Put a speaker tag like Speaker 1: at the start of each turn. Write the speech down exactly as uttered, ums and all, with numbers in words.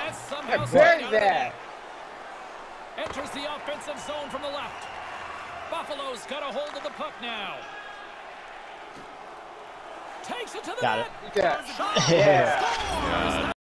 Speaker 1: That's somehow
Speaker 2: I
Speaker 1: slipped
Speaker 2: buried
Speaker 1: out of the
Speaker 2: that.
Speaker 1: net. Enters the offensive zone from the left. Buffalo's got a hold of the puck now. Takes it to the
Speaker 3: Got
Speaker 1: net.
Speaker 3: it.
Speaker 2: Yeah.
Speaker 1: Scores!
Speaker 4: God.